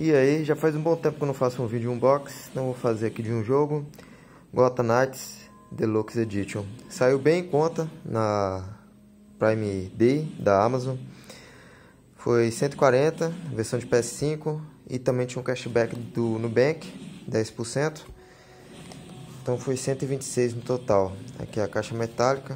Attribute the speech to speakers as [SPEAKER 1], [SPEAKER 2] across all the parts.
[SPEAKER 1] E aí, já faz um bom tempo que eu não faço um vídeo unbox, então vou fazer aqui de um jogo, Gotham Knights Deluxe Edition. Saiu bem em conta na Prime Day da Amazon. Foi 140, versão de PS5, e também tinha um cashback do Nubank, 10%. Então foi 126 no total. Aqui é a caixa metálica.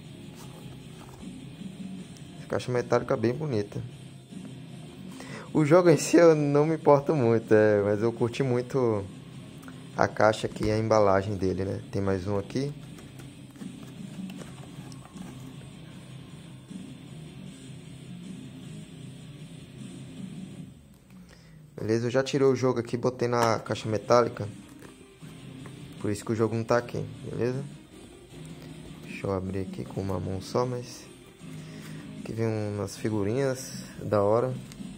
[SPEAKER 1] Caixa metálica bem bonita. O jogo em si eu não me importo muito, mas eu curti muito a caixa aqui e a embalagem dele, né? Tem mais um aqui. Beleza, eu já tirei o jogo aqui e botei na caixa metálica. Por isso que o jogo não tá aqui, beleza? Deixa eu abrir aqui com uma mão só, mas... Aqui vem umas figurinhas da hora.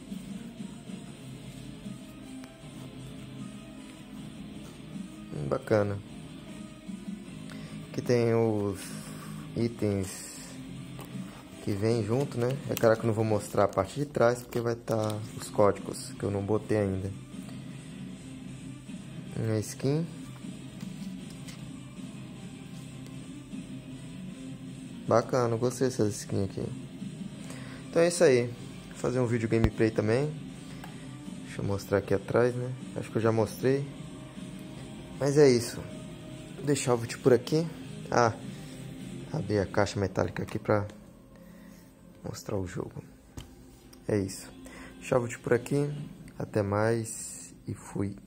[SPEAKER 1] Bacana. Aqui tem os itens que vem junto, né? É claro que eu não vou mostrar a parte de trás porque vai estar os códigos que eu não botei ainda. Uma skin. Bacana, gostei dessas skins aqui. Então é isso aí. Vou fazer um vídeo gameplay também. Deixa eu mostrar aqui atrás, né? Acho que eu já mostrei. Mas é isso. Vou deixar o vídeo por aqui. Abri a caixa metálica aqui pra mostrar o jogo. É isso. Deixar o vídeo por aqui. Até mais e fui.